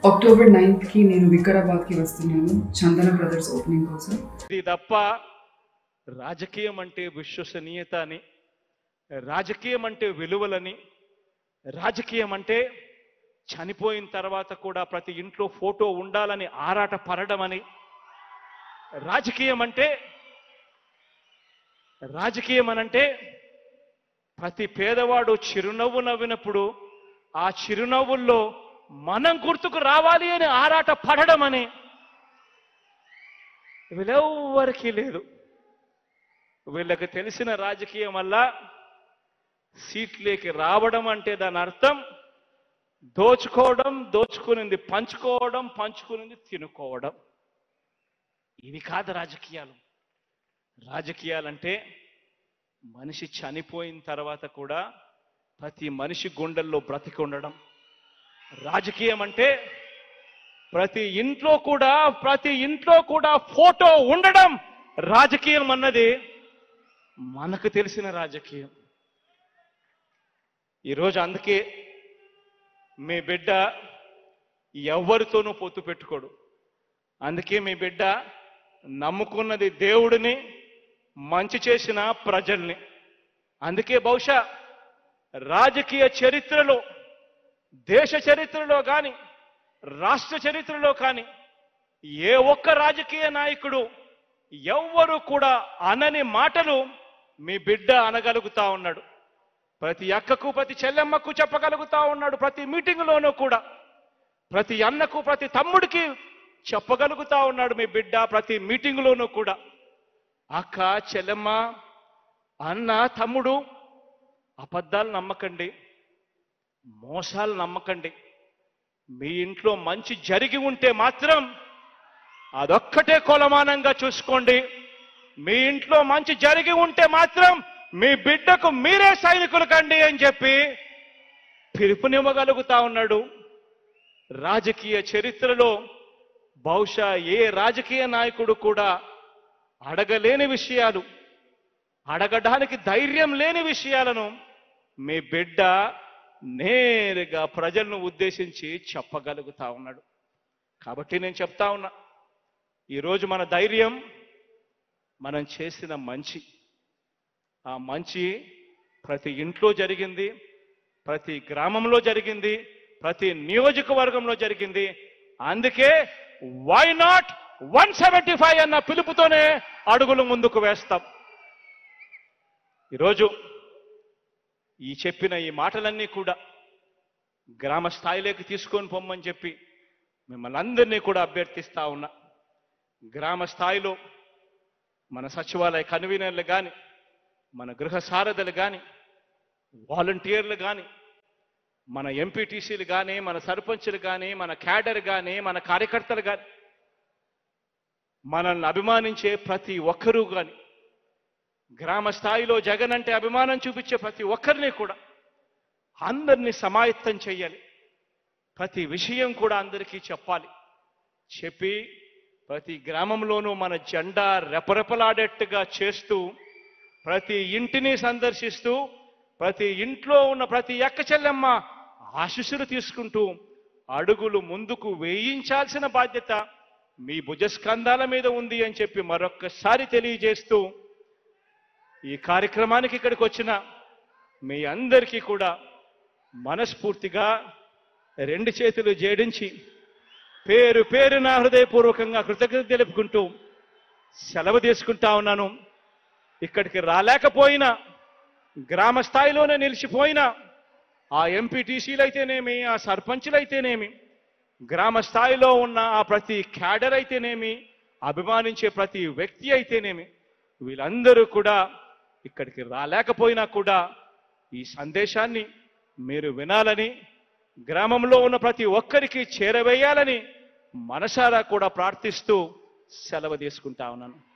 October 9th కి నేను వికారాబాద్కి వస్తున్నాను చందన బ్రదర్స్ ఓపెనింగ్ కోసం. ఇది తప్ప రాజకీయం అంటే విశ్వసనీయత అని, రాజకీయం అంటే విలువలని, రాజకీయం అంటే చనిపోయిన తర్వాత కూడా ప్రతి ఇంట్లో ఫోటో ఉండాలని ఆరాట పడడం అని, రాజకీయం అనంటే ప్రతి పేదవాడు చిరునవ్వు నవ్వినప్పుడు ఆ చిరునవ్వుల్లో మనం గుర్తుకు రావాలి అని ఆరాట పడడం అని వీళ్ళెవ్వరికీ లేదు. వీళ్ళకి తెలిసిన రాజకీయం వల్ల సీట్లేకి రావడం అంటే దాని అర్థం దోచుకోవడం, దోచుకునింది పంచుకోవడం, పంచుకునింది తినుకోవడం. ఇవి కాదు రాజకీయాలు. రాజకీయాలంటే మనిషి చనిపోయిన తర్వాత కూడా ప్రతి మనిషి గుండెల్లో బ్రతికి ఉండడం. రాజకీయం అంటే ప్రతి ఇంట్లో కూడా ఫోటో ఉండడం. రాజకీయం అన్నది మనకు తెలిసిన రాజకీయం. ఈరోజు అందుకే మీ బిడ్డ ఎవరితోనూ పొత్తు పెట్టుకోడు. అందుకే మీ బిడ్డ నమ్ముకున్నది దేవుడిని, మంచి చేసిన ప్రజల్ని. అందుకే బహుశా రాజకీయ చరిత్రలో, దేశ చరిత్రలో కానీ, రాష్ట్ర చరిత్రలో కానీ ఏ ఒక్క రాజకీయ నాయకుడు ఎవ్వరూ కూడా అనని మాటలు మీ బిడ్డ అనగలుగుతా ఉన్నాడు. ప్రతి అక్కకు, ప్రతి చెల్లెమ్మకు చెప్పగలుగుతా ఉన్నాడు. ప్రతి మీటింగులోనూ కూడా ప్రతి అన్నకు, ప్రతి తమ్ముడికి చెప్పగలుగుతా ఉన్నాడు మీ బిడ్డ. ప్రతి మీటింగులోనూ కూడా అక్క, చెల్లెమ్మ, అన్న, తమ్ముడు, అబద్ధాలు నమ్మకండి, మోసాలు నమ్మకండి. మీ ఇంట్లో మంచి జరిగి ఉంటే మాత్రం అదొక్కటే కొలమానంగా చూసుకోండి. మీ ఇంట్లో మంచి జరిగి ఉంటే మాత్రం మీ బిడ్డకు మీరే సైనికులు కండి అని చెప్పి పిలుపునివ్వగలుగుతా ఉన్నాడు. రాజకీయ చరిత్రలో బహుశా ఏ రాజకీయ నాయకుడు కూడా అడగలేని విషయాలు, అడగడానికి ధైర్యం లేని విషయాలను మీ బిడ్డ నేరుగా ప్రజలను ఉద్దేశించి చెప్పగలుగుతా ఉన్నాడు. కాబట్టి నేను చెప్తా ఉన్నా, ఈరోజు మన ధైర్యం మనం చేసిన మంచి. ఆ మంచి ప్రతి ఇంట్లో జరిగింది, ప్రతి గ్రామంలో జరిగింది, ప్రతి నియోజకవర్గంలో జరిగింది. అందుకే వై నాట్ 175 అన్న పిలుపుతోనే అడుగులు ముందుకు వేస్తాం. ఈరోజు ఈ చెప్పిన ఈ మాటలన్నీ కూడా గ్రామ స్థాయిలోకి తీసుకొని పొమ్మని చెప్పి మిమ్మల్ని అందరినీ కూడా అభ్యర్థిస్తా ఉన్నా. గ్రామ స్థాయిలో మన సచివాలయ కన్వీనర్లు కానీ, మన గృహ సారథులు కానీ, వాలంటీర్లు కానీ, మన ఎంపీటీసీలు కానీ, మన సర్పంచులు కానీ, మన క్యాడర్ కానీ, మన కార్యకర్తలు కానీ, మనల్ని అభిమానించే ప్రతి ఒక్కరూ కానీ, గ్రామ స్థాయిలో జగన్ అంటే అభిమానం చూపించే ప్రతి ఒక్కరిని కూడా అందరినీ సమాయత్తం చేయాలి. ప్రతి విషయం కూడా అందరికీ చెప్పాలి. చెప్పి ప్రతి గ్రామంలోనూ మన జెండా రెపరెపలాడేట్టుగా చేస్తూ, ప్రతి ఇంటిని సందర్శిస్తూ, ప్రతి ఇంట్లో ఉన్న ప్రతి అక్క చెల్లెమ్మ ఆశీస్సులు తీసుకుంటూ అడుగులు ముందుకు వేయించాల్సిన బాధ్యత మీ భుజస్కంధాల మీద ఉంది అని చెప్పి మరొక్కసారి తెలియజేస్తూ, ఈ కార్యక్రమానికి ఇక్కడికి వచ్చిన మీ అందరికీ కూడా మనస్ఫూర్తిగా రెండు చేతులు జోడించి పేరు పేరున హృదయపూర్వకంగా కృతజ్ఞత తెలుపుకుంటూ సెలవు తీసుకుంటా ఉన్నాను. ఇక్కడికి రాలేకపోయినా, గ్రామ స్థాయిలోనే నిలిచిపోయినా ఆ ఎంపీటీసీలు అయితేనేమి, ఆ సర్పంచులు అయితేనేమి, గ్రామ స్థాయిలో ఉన్న ఆ ప్రతి క్యాడర్ అయితేనేమి, అభిమానించే ప్రతి వ్యక్తి అయితేనేమి, వీళ్ళందరూ కూడా ఇక్కడికి రాలేకపోయినా కూడా ఈ సందేశాన్ని మీరు వినాలని, గ్రామంలో ఉన్న ప్రతి ఒక్కరికి చేరవేయాలని మనసారా కూడా ప్రార్థిస్తూ సెలవు తీసుకుంటా ఉన్నాను.